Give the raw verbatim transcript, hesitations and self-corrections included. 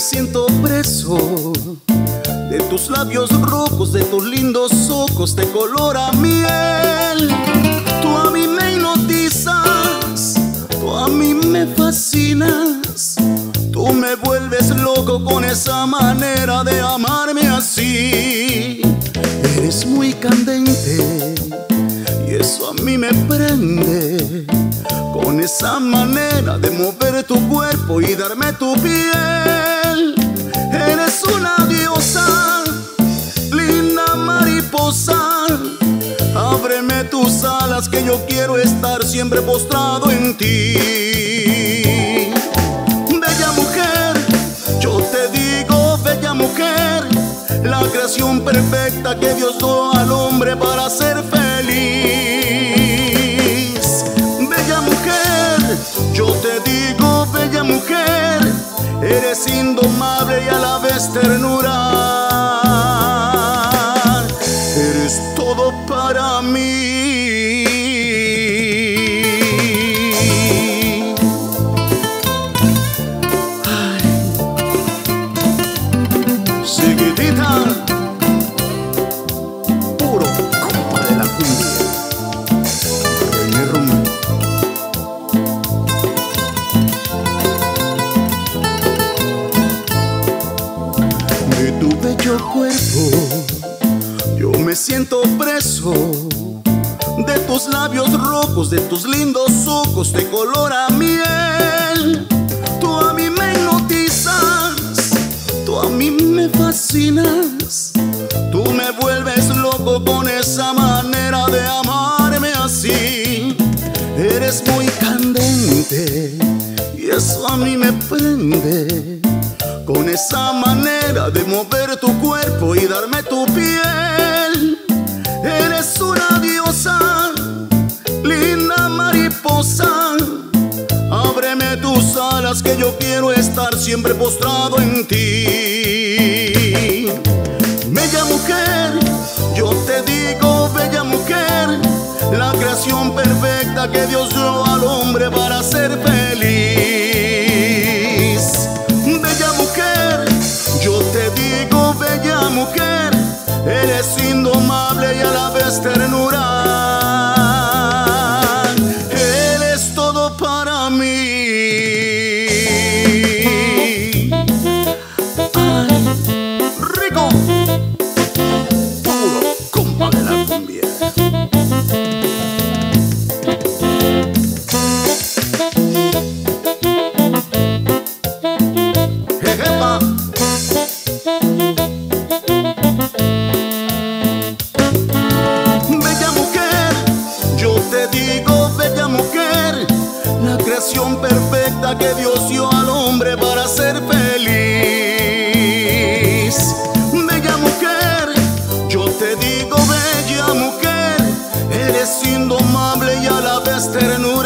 siento preso de tus labios rojos, de tus lindos ojos de color a miel. Tú a mí me hipnotizas, tú a mí me fascinas, tú me vuelves loco con esa manera de amarme así. Eres muy candente y eso a mí me prende, con esa manera de mover tu cuerpo y darme tu piel. Eres una diosa, linda mariposa, ábreme tus alas que yo quiero estar siempre postrado en ti. Bella mujer, yo te digo bella mujer, la creación perfecta que Dios dio al hombre para ser feliz. Bella mujer, yo te digo bella mujer, eres indomable y a la vez ternura, eres todo para mí. Ay, chiquitita, puro compa de la cumbia. René Román. De tu bello cuerpo yo me siento preso, de tus labios rojos, de tus lindos ojos de color a miel. Tú a mí me hipnotizas, tú a mí me fascinas, tú me vuelves loco con esa manera de amarme así. Eres muy candente y eso a mí me prende, con esa manera de mover tu cuerpo y darme tu piel. Eres una diosa, linda mariposa, ábreme tus alas que yo quiero estar siempre postrado en ti. Bella mujer, yo te digo bella mujer, la creación perfecta que Dios dio al hombre para ser feliz. Bella mujer, yo te digo bella mujer, eres indomable y a la vez ternura, eres todo para mí. Ay, rico, puro compa de la cumbia. Jejepa. Bella mujer, yo te digo bella mujer, la creación perfecta que Dios dio al hombre para ser feliz. Bella mujer, yo te digo bella mujer, eres indomable y a la vez ternura.